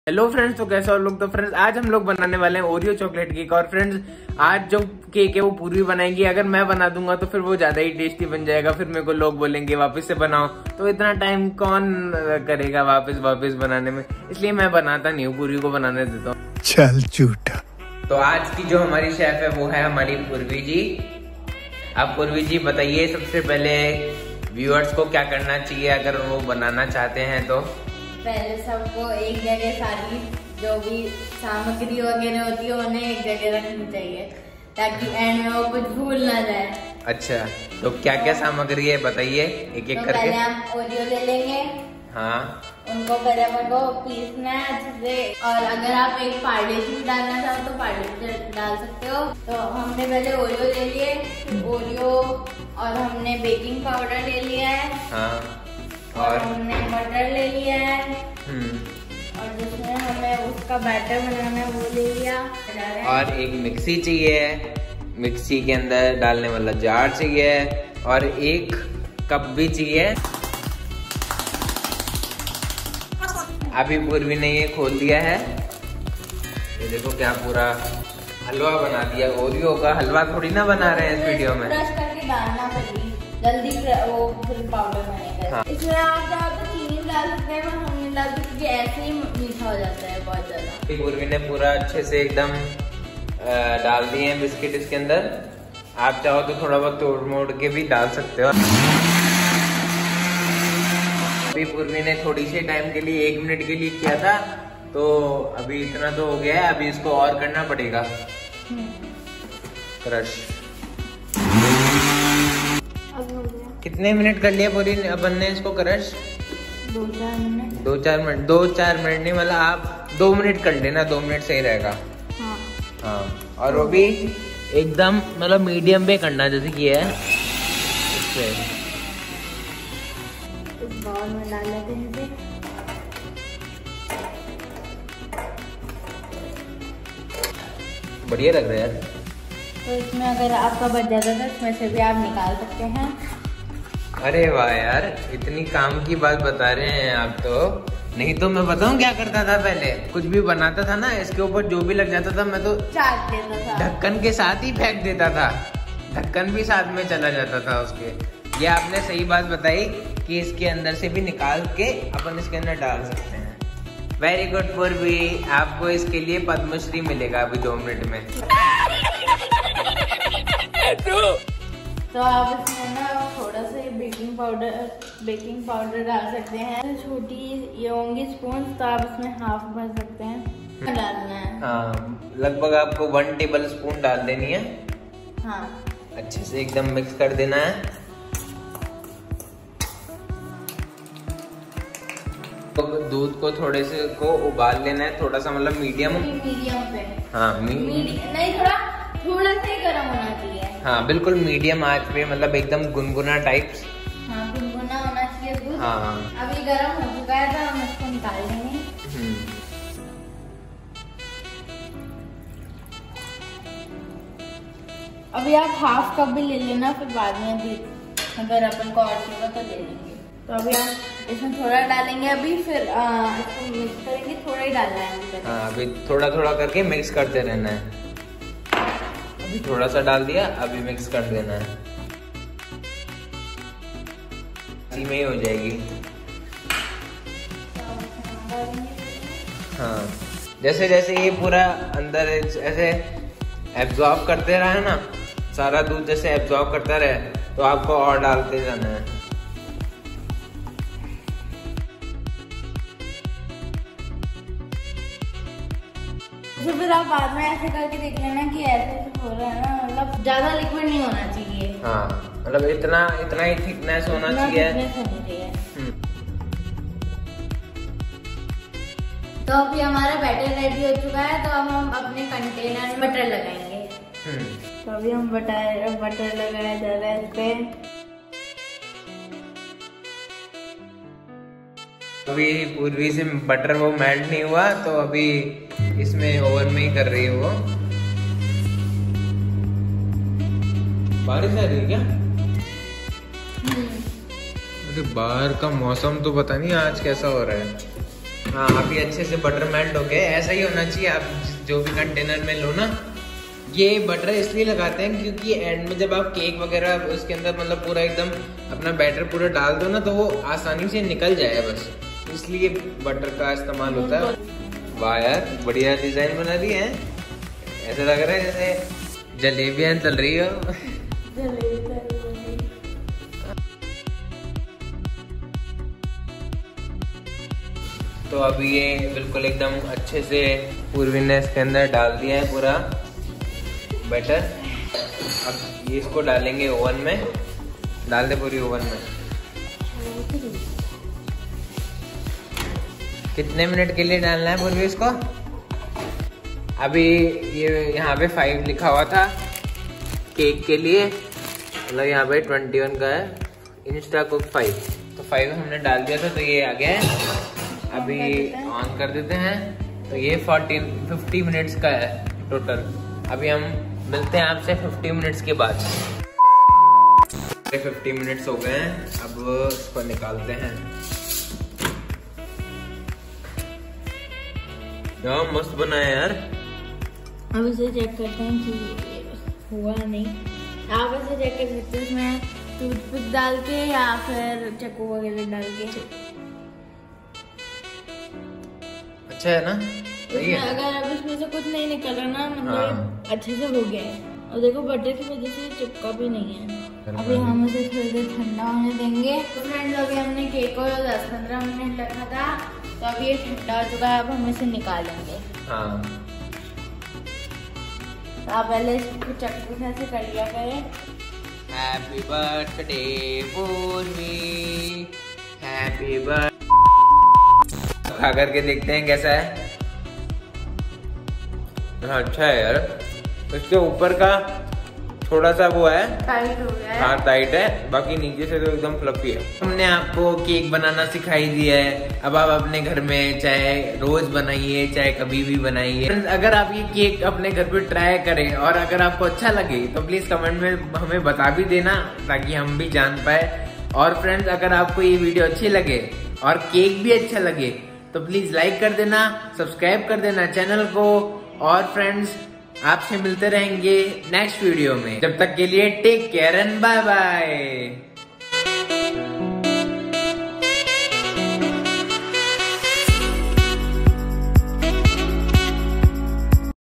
Hello friends, तो कैसे हो लोग। तो फ्रेंड्स आज हम लोग बनाने वाले हैं ओरियो चॉकलेट केक। और फ्रेंड्स आज जो केक है वो पूरी बनाएंगी। अगर मैं बना दूंगा तो फिर वो ज्यादा ही टेस्टी बन जाएगा। फिर मेरे को लोग बोलेंगे वापस से बनाओ, तो इतना टाइम कौन करेगा वापस बनाने में, इसलिए मैं बनाता नहीं हूँ, पूरी को बनाने देता हूँ। चल झूठा। तो आज की जो हमारी शेफ है वो है हमारी पूर्वी जी। आप पूर्वी जी बताइए सबसे पहले व्यूअर्स को क्या करना चाहिए अगर वो बनाना चाहते हैं तो। पहले सबको एक जगह सारी जो भी सामग्री वगैरह होती है उन्हें एक जगह रखनी चाहिए ताकि एंड में वो कुछ भूल ना जाए। अच्छा, तो क्या क्या सामग्री है बताइए एक एक करके। पहले हम ओरियो ले लेंगे। हाँ, उनको पहले को पीसना है अच्छे से। और अगर आप एक पार्लेजी भी डालना चाहो तो पार्लेजी डाल सकते हो। तो हमने पहले ओरियो ले लिए, फिर ओरियो और हमने बेकिंग पाउडर ले लिया है। हाँ, और हमने बटर ले लिया है। और जिसमें हमें उसका बैटर बनाना है वो ले लिया। और एक मिक्सी चाहिए, मिक्सी के अंदर डालने वाला जार चाहिए, और एक कप भी चाहिए। अभी पूर्वी ने ये खोल दिया है, ये देखो क्या पूरा हलवा बना दिया। ओरियो का हलवा थोड़ी ना बना रहे हैं इस वीडियो में। क्रश करके डालना पड़ेगी, जल्दी वो फिर पाउडर बनेगा। हाँ। इसमें आप चाहो तो चीनी डाल सकते हैं, पर हम नहीं डालते क्योंकि ऐसे ही मीठा हो जाता है बहुत ज्यादा। पूर्वी ने पूरा अच्छे से एकदम डाल दिए हैं बिस्किट इसके अंदर। आप चाहो तो थोड़ा बहुत तोड़ मोड़ के भी डाल सकते हो। अभी पूर्वी ने थोड़ी सी टाइम के लिए 1 मिनट के लिए किया था, तो अभी इतना तो हो गया है। अभी इसको और करना पड़ेगा क्रश। कितने मिनट कर लिया पूरी अपन ने इसको क्रश? 2-4 मिनट। 2-4 मिनट नहीं, मतलब आप 2 मिनट कर लेना, 2 मिनट सही रहेगा। हाँ। हाँ, और वो भी एकदम मतलब मीडियम पे करना जैसे किया है। इस बाउल में डाल लेते हैं। बढ़िया लग रहा है यार। तो इसमें अगर आपका बच जाता तो इसमें से भी आप निकाल सकते हैं। अरे वाह यार, इतनी काम की बात बता रहे हैं आप तो। नहीं तो मैं बताऊं क्या करता था पहले, कुछ भी बनाता था ना इसके ऊपर जो भी लग जाता था मैं तो चाट देता था, ढक्कन के साथ ही फेंक देता था। ढक्कन भी साथ में चला जाता था उसके। ये आपने सही बात बताई कि इसके अंदर से भी निकाल के अपन इसके अंदर डाल सकते हैं। वेरी गुड पूर्वी, आपको इसके लिए पद्मश्री मिलेगा अभी 2 मिनट में। तो आप इसमें ना थोड़ा सा बेकिंग पाउडर डाल सकते हैं। छोटी ये होंगी स्पून, तो आप इसमें हाफ भर सकते हैं। डालना है। हाँ, लगभग आपको 1 टेबल स्पून डाल देनी है। हाँ, अच्छे से एकदम मिक्स कर देना है। तो दूध को थोड़े से को उबाल लेना है, थोड़ा सा मतलब मीडियम पे। हाँ, नहीं, थोड़ा सा ही गर्म होना चाहिए। हाँ, बिल्कुल मीडियम आंच पे, मतलब एकदम गुनगुना टाइप्स। हाँ, गुनगुना होना चाहिए दूध। हाँ, अभी गर्म हो चुका है तो हम इसको निकाल लेंगे। अभी आप हाफ कप भी ले लेना, फिर बाद में भी अगर अपन को और चाहिए तो ले लेंगे। तो अभी हम इसमें थोड़ा डालेंगे, अभी फिर इसको मिक्स करेंगे। थोड़ा ही डालना है। हाँ, अभी थोड़ा थोड़ा करके मिक्स करते रहना है। अभी थोड़ा सा डाल दिया, अभी मिक्स कर देना है। इसी में ही हो जाएगी। हाँ, जैसे जैसे ये पूरा अंदर ऐसे एब्जॉर्ब करते रहे ना, सारा दूध जैसे एब्जॉर्ब करता रहे, तो आपको और डालते जाना है। तो फिर आप बाद में ऐसे करके देख लेना कि ऐसे हो रहा है ना, मतलब ज्यादा लिक्विड नहीं होना चाहिए। हाँ, मतलब इतना ही थिकनेस होना चाहिए। तो अभी हमारा बैटर रेडी हो चुका है, तो अब हम अपने कंटेनर में बटर लगाएंगे। तो अभी हम बटर लगाया जा रहा है इस पे। अभी पूर्वी से बटर वो मेल्ट नहीं हुआ, तो अभी इसमें ओवन में ही कर रही है वो। बारिश आ रही है क्या? अरे बाहर का मौसम तो पता नहीं आज कैसा हो रहा है। हाँ अभी अच्छे से बटर मेल्ट हो गया, ऐसा ही होना चाहिए। आप जो भी कंटेनर में लो ना, ये बटर इसलिए लगाते हैं क्योंकि एंड में जब आप केक वगैरह उसके अंदर मतलब पूरा एकदम अपना बैटर पूरा डाल दो ना, तो वो आसानी से निकल जाए, बस इसलिए बटर का इस्तेमाल होता है। वाह यार बढ़िया डिजाइन बना दी है, ऐसा लग रहा है जैसे जलेबियां चल रही हो। तो अभी ये बिल्कुल एकदम अच्छे से पूर्वी ने इसके अंदर डाल दिया है पूरा बैटर। अब ये इसको डालेंगे ओवन में, डाल दे पूरी ओवन में। कितने मिनट के लिए डालना है पूर्वी इसको? अभी ये यहाँ पे 5 लिखा हुआ था केक के लिए, मतलब यहाँ पे 21 का है, इंस्टा कुक 5, तो 5 हमने डाल दिया था तो ये आ गया है। अभी ऑन कर देते हैं, तो ये 50 मिनट्स का है टोटल। अभी हम मिलते हैं आपसे 50 मिनट्स के बाद। 50 मिनट्स हो गए हैं, अब इसको निकालते हैं। यार मस्त बना है यार। अब इसे चेक करते हैं कि हुआ नहीं। आप इसे चेक कर सकते हैं इसमें टूथपिक डाल के या फिर चाकू वगैरह डाल के। अच्छा है ना, सही है। अगर अब इसमें से कुछ नहीं निकल रहा ना, मतलब अच्छे से हो गया है। और देखो बटर की वजह से चिपका भी नहीं है। अभी हम इसे थोड़ी देर ठंडा होने देंगे। तो फ्रेंड्स अभी हमने केक को 10-15 मिनट रखा था, तो अभी ये ठंडा हो चुका है। अब हम इसे निकालेंगे। हाँ तो आप पहले इसको चक्कू से ऐसे कर लिया करें। Happy birthday Purvi, happy birthday. खा करके देखते हैं कैसा है। हाँ अच्छा है यार, इसके ऊपर का थोड़ा सा वो है, टाइट हो गया है। हाँ टाइट है, बाकी नीचे से तो एकदम फ्लफी है। हमने आपको केक बनाना सिखाई दिया है, अब आप अपने घर में चाहे रोज बनाइए चाहे कभी भी बनाइए। अगर आप ये केक अपने घर पे ट्राई करें और अगर आपको अच्छा लगे तो प्लीज कमेंट में हमें बता भी देना, ताकि हम भी जान पाए। और फ्रेंड्स अगर आपको ये वीडियो अच्छी लगे और केक भी अच्छा लगे तो प्लीज लाइक कर देना, सब्सक्राइब कर देना चैनल को। और फ्रेंड्स आपसे मिलते रहेंगे नेक्स्ट वीडियो में, जब तक के लिए take care and bye bye.